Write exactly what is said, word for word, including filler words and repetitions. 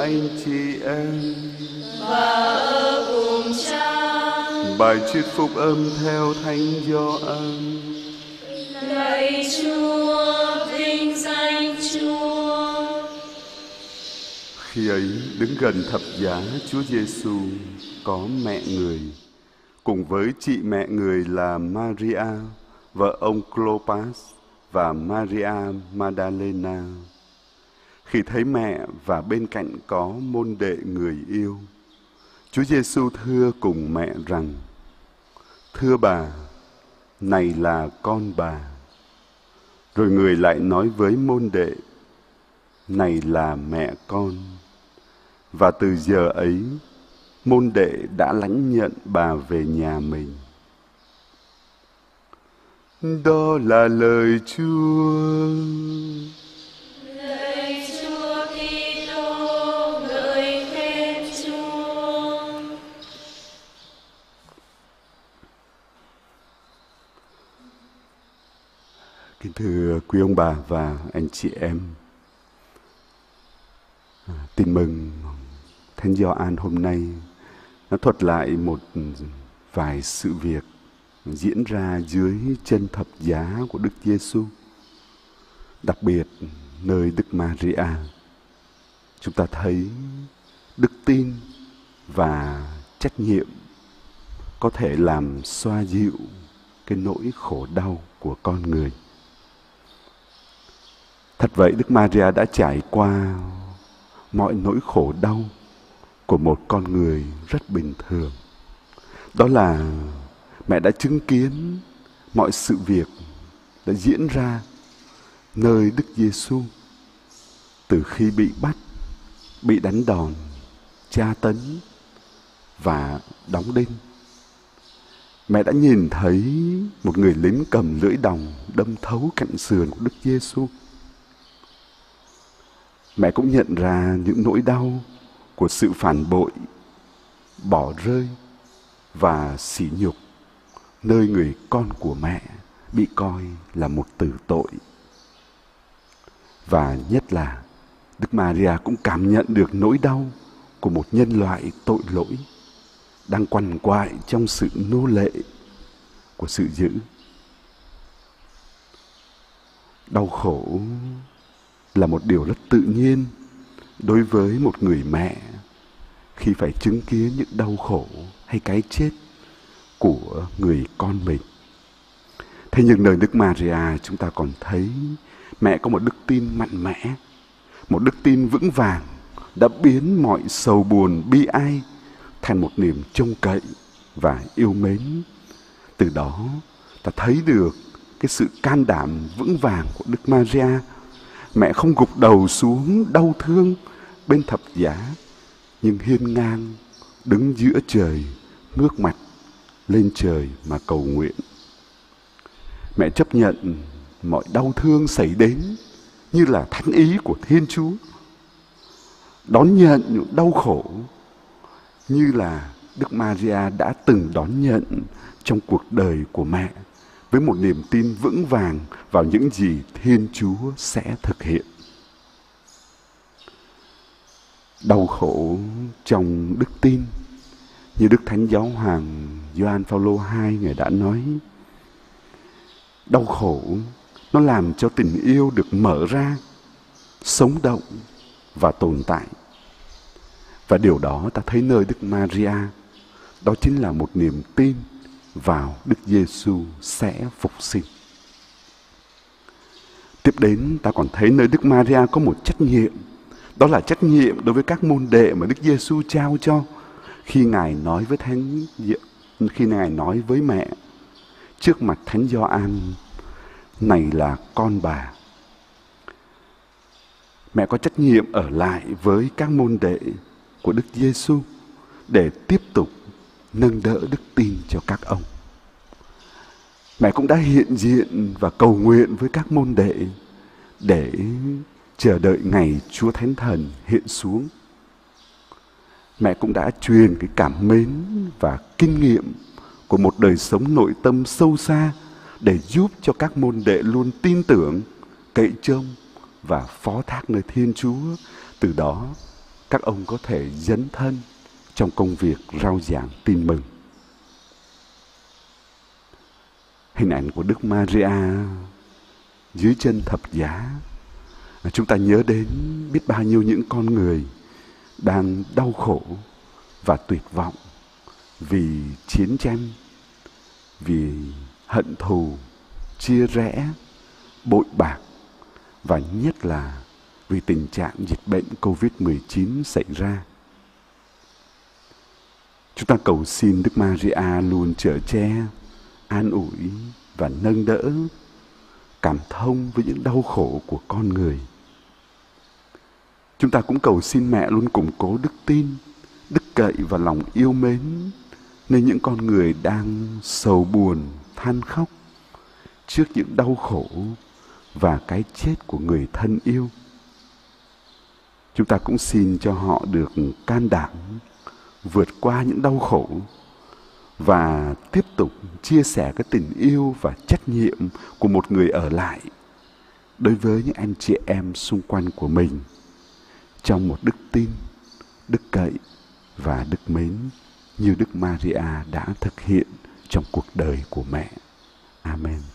anh chị em và ở cùng Cha. Bài trích phúc âm theo Thánh Gioan. Lạy Chúa, vinh danh Chúa. Khi ấy đứng gần thập giá Chúa Giêsu có mẹ người, cùng với chị mẹ người là Maria, vợ ông Clopas, và Maria Magdalena. Khi thấy mẹ và bên cạnh có môn đệ người yêu, Chúa Giêsu thưa cùng mẹ rằng: Thưa bà, này là con bà. Rồi người lại nói với môn đệ: Này là mẹ con. Và từ giờ ấy, môn đệ đã lãnh nhận bà về nhà mình. Đó là lời Chúa. Lạy Chúa Kitô, ngợi khen Chúa. Kính thưa quý ông bà và anh chị em, tin mừng Thánh Gioan hôm nay nó thuật lại một vài sự việc diễn ra dưới chân thập giá của Đức Giêsu, đặc biệt nơi Đức Maria. Chúng ta thấy đức tin và trách nhiệm có thể làm xoa dịu cái nỗi khổ đau của con người. Thật vậy, Đức Maria đã trải qua mọi nỗi khổ đau của một con người rất bình thường. Đó là mẹ đã chứng kiến mọi sự việc đã diễn ra nơi Đức Giêsu, từ khi bị bắt, bị đánh đòn, tra tấn và đóng đinh. Mẹ đã nhìn thấy một người lính cầm lưỡi đồng đâm thấu cạnh sườn của Đức Giêsu. Mẹ cũng nhận ra những nỗi đau của sự phản bội, bỏ rơi và sỉ nhục, nơi người con của mẹ bị coi là một tử tội. Và nhất là Đức Maria cũng cảm nhận được nỗi đau của một nhân loại tội lỗi đang quằn quại trong sự nô lệ của sự dữ. Đau khổ là một điều rất tự nhiên đối với một người mẹ khi phải chứng kiến những đau khổ hay cái chết của người con mình. Thế nhưng nơi Đức Maria chúng ta còn thấy mẹ có một đức tin mạnh mẽ, một đức tin vững vàng đã biến mọi sầu buồn bi ai thành một niềm trông cậy và yêu mến. Từ đó ta thấy được cái sự can đảm vững vàng của Đức Maria. Mẹ không gục đầu xuống đau thương bên thập giá, nhưng hiên ngang đứng giữa trời, ngước mặt lên trời mà cầu nguyện. Mẹ chấp nhận mọi đau thương xảy đến như là thánh ý của Thiên Chúa, đón nhận những đau khổ như là Đức Maria đã từng đón nhận trong cuộc đời của mẹ, với một niềm tin vững vàng vào những gì Thiên Chúa sẽ thực hiện. Đau khổ trong đức tin, như Đức Thánh Giáo Hoàng Gioan Phaolô hai người đã nói, đau khổ nó làm cho tình yêu được mở ra, sống động và tồn tại. Và điều đó ta thấy nơi Đức Maria, đó chính là một niềm tin vào Đức Giêsu sẽ phục sinh. Tiếp đến ta còn thấy nơi Đức Maria có một trách nhiệm, đó là trách nhiệm đối với các môn đệ mà Đức Giêsu trao cho khi Ngài nói với Thánh khi Ngài nói với mẹ trước mặt Thánh Gioan: Này là con bà. Mẹ có trách nhiệm ở lại với các môn đệ của Đức Giêsu để tiếp tục nâng đỡ đức tin cho các ông. Mẹ cũng đã hiện diện và cầu nguyện với các môn đệ để chờ đợi ngày Chúa Thánh Thần hiện xuống. Mẹ cũng đã truyền cái cảm mến và kinh nghiệm của một đời sống nội tâm sâu xa để giúp cho các môn đệ luôn tin tưởng, cậy trông và phó thác nơi Thiên Chúa. Từ đó các ông có thể dấn thân trong công việc rao giảng tin mừng. Hình ảnh của Đức Maria dưới chân thập giá, chúng ta nhớ đến biết bao nhiêu những con người đang đau khổ và tuyệt vọng vì chiến tranh, vì hận thù, chia rẽ, bội bạc, và nhất là vì tình trạng dịch bệnh covid mười chín xảy ra. Chúng ta cầu xin Đức Maria luôn chở che, an ủi và nâng đỡ, cảm thông với những đau khổ của con người. Chúng ta cũng cầu xin mẹ luôn củng cố đức tin, đức cậy và lòng yêu mến nơi những con người đang sầu buồn, than khóc trước những đau khổ và cái chết của người thân yêu. Chúng ta cũng xin cho họ được can đảm vượt qua những đau khổ và tiếp tục chia sẻ cái tình yêu và trách nhiệm của một người ở lại đối với những anh chị em xung quanh của mình trong một đức tin, đức cậy và đức mến như Đức Maria đã thực hiện trong cuộc đời của mẹ. Amen.